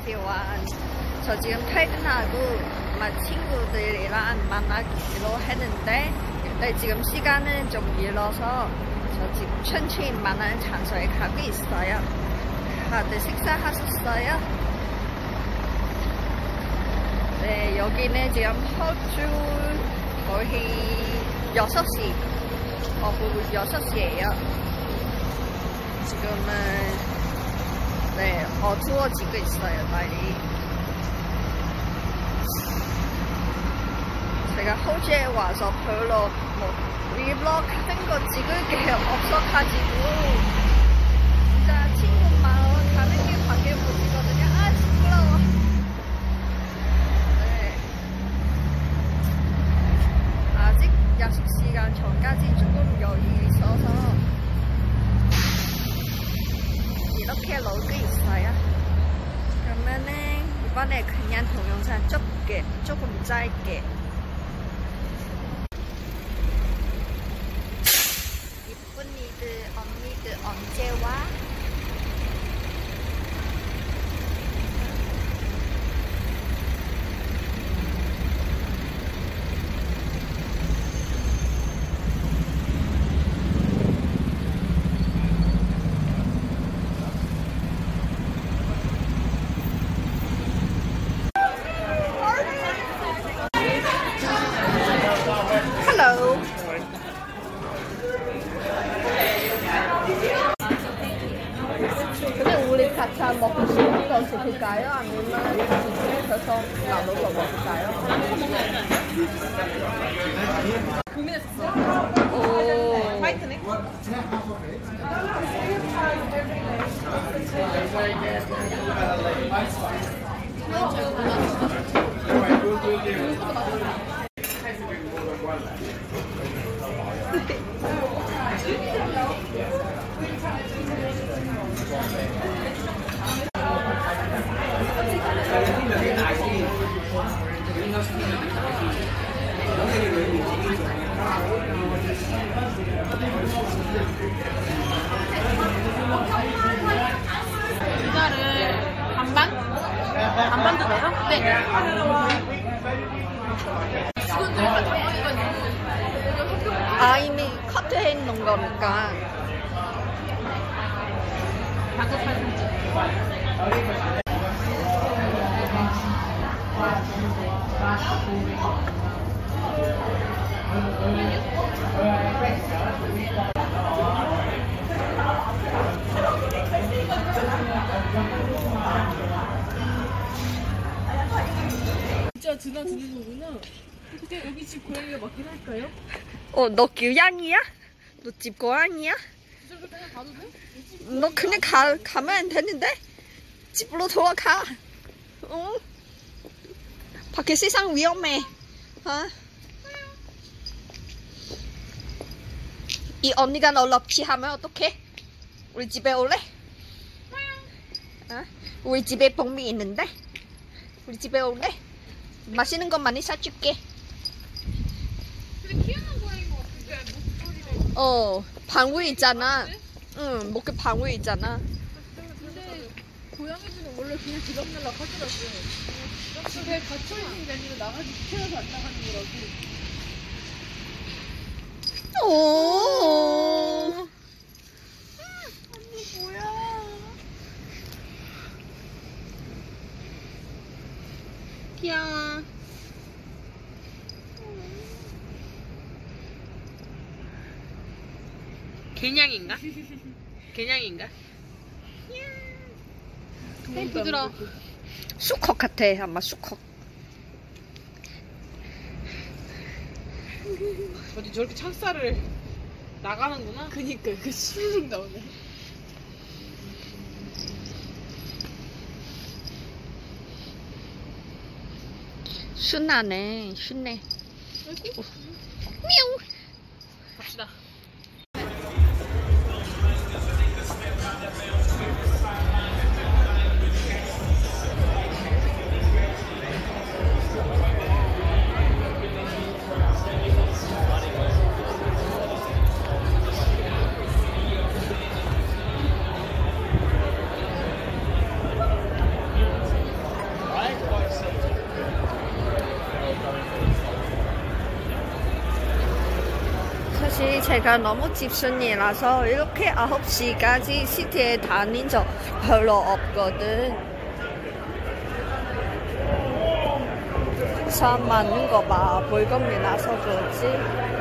지원. 저 지금 퇴근하고 친구들이랑 만나기로 했는데 근데 지금 시간은 좀 길어서 저 지금 천천히 만나는 장소에 가고 있어요. 다들 식사하셨어요? 네, 여기는 지금 호주 거의 6시, 오후 6시예요. 지금은 네, 어두워지고 있어요, 날이. 제가 호주에 와서 별로 리블로그 같은 거 찍을 게 없어가지고 진짜 친구 마을 가는 게 밖에 못 찍거든요. 아, 시끄러워. 네. 아직 약속 시간 전까지 조금 여유 있어서 이렇게 놀고 있어요. 그러면은 이번에 그냥 동영상 조금 짧게. 이쁜이들, 언니들 언제 와? Hello. 근데 우리 같이 먹고 싶은 거 시킬까요? 아니면 집에서 나눠서 먹을까요? 고민했었어. 오. 화이트네. 이거를 반반? 반반도 돼요? 네. 아, 이미 커트해 놓은 거니까. 진짜 드는 거구나. 근데 여기 집 고양이가 맞긴 할까요? 너 교양이야? 너 집 고양이야? 저기 그냥 가도 돼? 너 그냥 가면 되는데? 집으로 돌아가. 응? 밖에 세상 위험해. 어? 이 언니가 너 럽치하면 어떡해? 우리 집에 올래? 어? 우리 집에 복미 있는데? 우리 집에 올래? 맛있는 거 많이 사줄게. 근데 키우는 고양이가 어떻게 목소리를 방울 있잖아. 응, 목에 방울 있잖아. 근데 고양이들은 원래 그냥 들락날락 하더라고요. 집에 갇혀있는 게 아니라 나가지 태어서 안 나가는 거라고. 오. 언니 뭐야? 귀여워. 개냥인가? 개냥인가? 부드러. 수컷 같아, 아마 수컷. 어디 저렇게 창살을 나가는구나? 그니까 그 수룩 나오네. 순하네, 순해. 미용. 갑시다. 사실 제가 너무 집순이라서 이렇게 9시까지 시티에 다닌 적 별로 없거든. 사람 많은 거 봐. 벌금이 나서 그렇지.